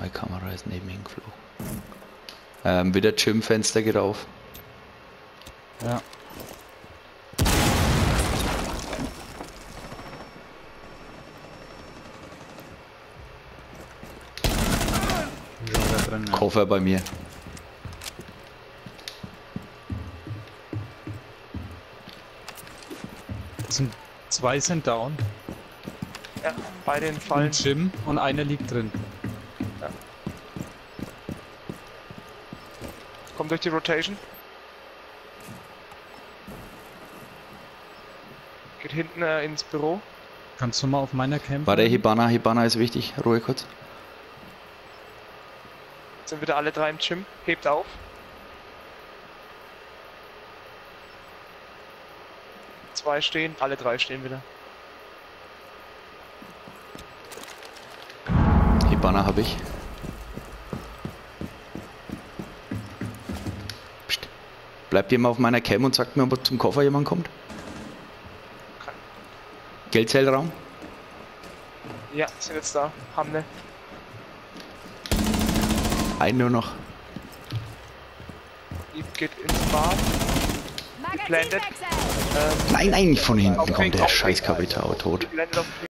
Meine Kamera ist neben ihm geflogen. Wieder Gym-Fenster geht auf. Ja. Da drin, ja. Koffer bei mir. Zwei sind down. Ja, bei den Fallen. Im Gym und einer liegt drin. Ja. Kommt durch die Rotation. Geht hinten ins Büro. Kannst du mal auf meiner Cam? Warte, Hibana ist wichtig. Ruhe kurz. Sind wieder alle drei im Gym. Hebt auf. Zwei stehen, alle drei stehen wieder. Hibana habe ich. Psst. Bleibt ihr mal auf meiner Cam und sagt mir, ob zum Koffer jemand kommt. Okay. Geldzählraum? Ja, sind jetzt da. Haben ne. Einen nur noch. Die geht ins Bad. Geblendet. Nein, eigentlich von hinten Auf kommt Pink, der auf scheiß Pink. Kapitän tot. Geblendet auf